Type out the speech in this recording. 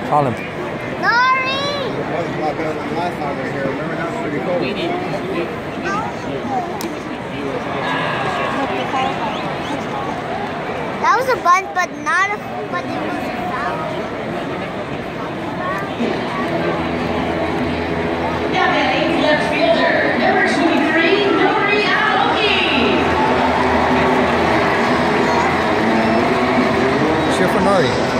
Call him. Nori! That was a lot better than last time we were here. Remember, that was pretty cold. That was a bunt, but not a, but it was a foul. Now batting left fielder, number 23, Nori Aoki. Cheer for Nori.